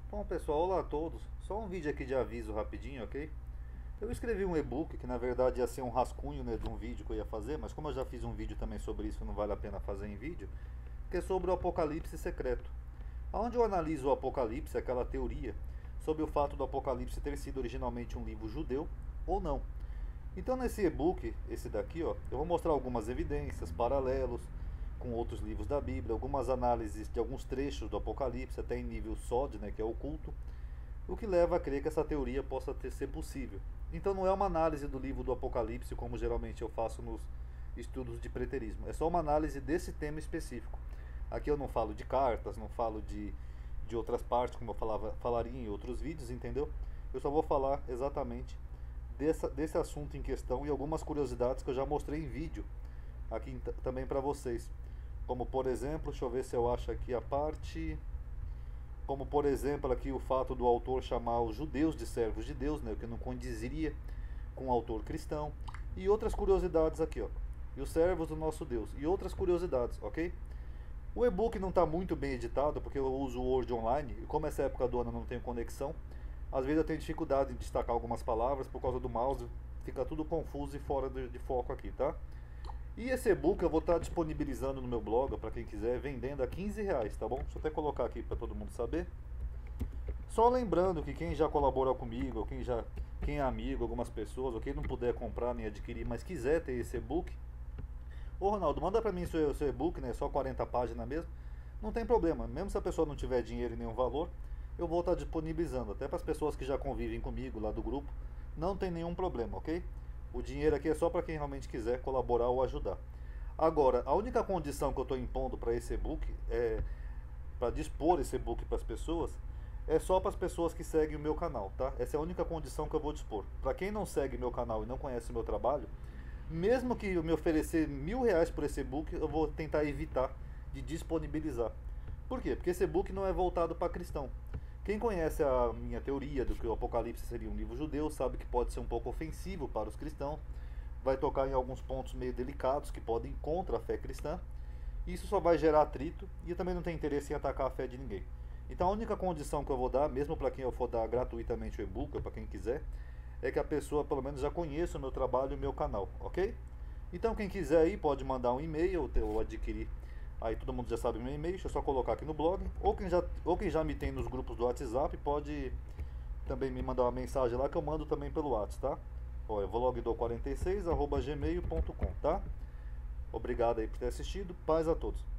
Bom pessoal, olá a todos. Só um vídeo aqui de aviso rapidinho, ok? Eu escrevi um e-book que na verdade ia ser um rascunho, né, de um vídeo que eu ia fazer, mas como eu já fiz um vídeo também sobre isso, não vale a pena fazer em vídeo, que é sobre o Apocalipse secreto. Onde eu analiso o Apocalipse, aquela teoria, sobre o fato do Apocalipse ter sido originalmente um livro judeu ou não. Então nesse e-book, esse daqui, ó, eu vou mostrar algumas evidências, paralelos com outros livros da Bíblia, algumas análises de alguns trechos do Apocalipse, até em nível SOD, né, que é oculto, o que leva a crer que essa teoria possa ser possível. Então não é uma análise do livro do Apocalipse, como geralmente eu faço nos estudos de preterismo, é só uma análise desse tema específico. Aqui eu não falo de cartas, não falo de outras partes, como eu falaria em outros vídeos, entendeu? Eu só vou falar exatamente desse assunto em questão e algumas curiosidades que eu já mostrei em vídeo aqui também para vocês. Como por exemplo, deixa eu ver se eu acho aqui a parte. Como por exemplo aqui o fato do autor chamar os judeus de servos de Deus, né, o que não condiziria com o autor cristão. E outras curiosidades aqui, ó. E os servos do nosso Deus. E outras curiosidades, ok? O e-book não está muito bem editado, porque eu uso o Word Online, e como essa época do ano eu não tenho conexão, às vezes eu tenho dificuldade em destacar algumas palavras por causa do mouse, fica tudo confuso e fora de foco aqui, tá? E esse e-book eu vou estar disponibilizando no meu blog, para quem quiser, vendendo a R$ 15, tá bom? Deixa eu até colocar aqui para todo mundo saber. Só lembrando que quem já colaborou comigo, ou quem é amigo, algumas pessoas, ou quem não puder comprar nem adquirir, mas quiser ter esse e-book, ô Ronaldo, manda pra mim seu e-book, né? Só 40 páginas mesmo. Não tem problema, mesmo se a pessoa não tiver dinheiro e nenhum valor, eu vou estar disponibilizando. Até para as pessoas que já convivem comigo lá do grupo, não tem nenhum problema, ok? O dinheiro aqui é só para quem realmente quiser colaborar ou ajudar. Agora, a única condição que eu estou impondo para esse e-book, para dispor esse e-book para as pessoas, é só para as pessoas que seguem o meu canal, tá? Essa é a única condição que eu vou dispor. Para quem não segue meu canal e não conhece o meu trabalho, mesmo que eu me oferecer R$ 1.000 por esse e-book, eu vou tentar evitar de disponibilizar. Por quê? Porque esse e-book não é voltado para cristão. Quem conhece a minha teoria do que o Apocalipse seria um livro judeu sabe que pode ser um pouco ofensivo para os cristãos, vai tocar em alguns pontos meio delicados que podem ir contra a fé cristã. Isso só vai gerar atrito e eu também não tenho interesse em atacar a fé de ninguém. Então a única condição que eu vou dar, mesmo para quem eu for dar gratuitamente o e-book, para quem quiser, é que a pessoa pelo menos já conheça o meu trabalho e o meu canal, ok? Então quem quiser aí pode mandar um e-mail ou adquirir. Aí todo mundo já sabe o meu e-mail, deixa eu só colocar aqui no blog. Ou quem já me tem nos grupos do WhatsApp pode também me mandar uma mensagem lá que eu mando também pelo WhatsApp, tá? Ó, eu vou logdo46@gmail.com, tá? Obrigado aí por ter assistido, paz a todos.